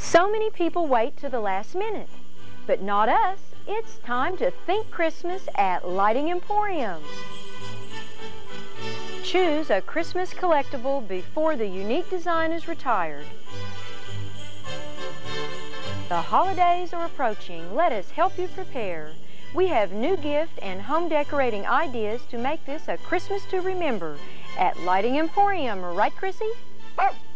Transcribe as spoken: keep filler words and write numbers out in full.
So many people wait to the last minute, but not us. It's time to think Christmas at Lighting Emporium. Choose a Christmas collectible before the unique design is retired. The holidays are approaching. Let us help you prepare. We have new gift and home decorating ideas to make this a Christmas to remember at Lighting Emporium. Right, Chrissy?